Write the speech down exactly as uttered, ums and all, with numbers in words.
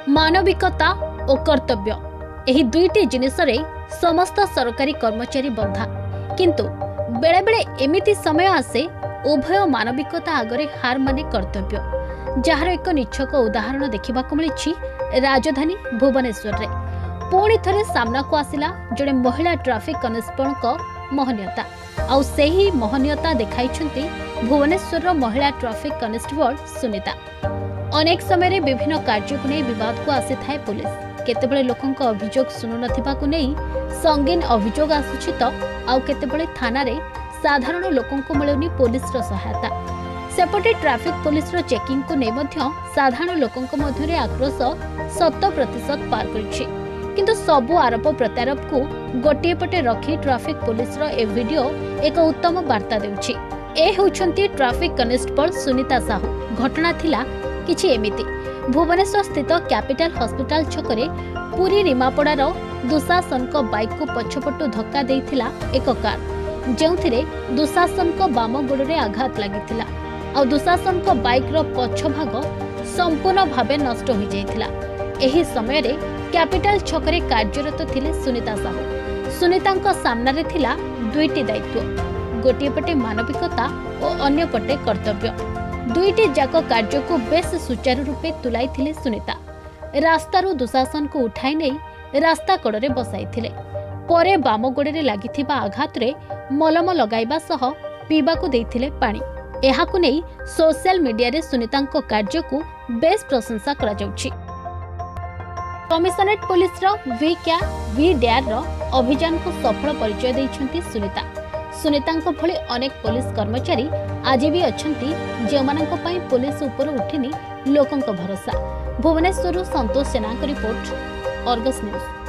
मानविकता और कर्तव्य एही दुईटी जिनिसरे समस्त सरकारी कर्मचारी बंधा किंतु बेले बेले एमिति समय आसे उभय मानविकता आगरे हार माने कर्तव्य जार एक निछक उदाहरण देखा मिली राजधानी भुवनेश्वर रे पुणी थरे सामना को आसिला जड़े महिला ट्राफिक कनेस्टेबल महनीयता आउ सेही महनीयता देखाइछंती भुवनेश्वर महिला ट्राफिक कनेस्टेबल सुनीता। अनेक समय विभिन्न कार्य को नहीं विवाद को आसी थाए पुलिस केतेबेले लोकंक अभियोग सुनु नथिबा को नहीं संगीन अभियोग आसुछि तो आउ केतेबेले थाना रे साधारण लोकंक मिलुनी पुलिस रो सहायता सेपटे ट्रैफिक पुलिस रो चेकिंग को नहीं मध्य साधारण लोकंक मध्य रे आक्रोश शत प्रतिशत पार करिछि किंतु सबु आरोप प्रत्यारोप को गोटे पटे रखी ट्रैफिक पुलिस रो ए वीडियो एक उत्तम वार्ता देउछि। ए होउछंती ट्रैफिक कनेस्टेबल सुनीता साहू। घटना थिला किछि एमिति भुवनेश्वर स्थित कैपिटल हॉस्पिटल छकरे पुरी रिमापड़ार दुशासन को बाइक को पछपटु धक्का देइथिला एक कार जेउथिरे दुशासन को बाम गोड़े आघात लागिथिला आ दुशासन को बाइक रो पछ भाग संपूर्ण भावे नष्ट हो जाइथिला। एही समय रे कैपिटल छकरे कार्यरत थिले सुनीता साहू। सुनीतांक सामना रे थिला दुईटी दायित्व गोटे पटे मानविकता और अन्य पटे कर्तव्य दुईटी जाक कार्य को बेस सुचारू रूपे तुलाई थिले सुनीता। रास्तारू दुशासन को उठाई नहीं रास्ता कड़े बसाई थिले परे बाम गोड़े लागिथिबा आघात रे मलम लगाइबा सह पीबा को देइथिले पानी। एहाकु नहीं सोशल मीडिया रे सुनीतांक कार्य को बेस प्रशंसा करा जाउछि। कमिशनरेट पुलिस रो वी क्या वी डेयर रो अभियान को सफल परिचय दैछंती सुनीता। सुनीतांक भली अनेक पुलिस कर्मचारी आज भी अछंती जेमानंक पई पुलिस ऊपर उठिनी लोकंक भरोसा। भुवनेश्वर संतोष सेना रिपोर्ट अर्गस न्यूज।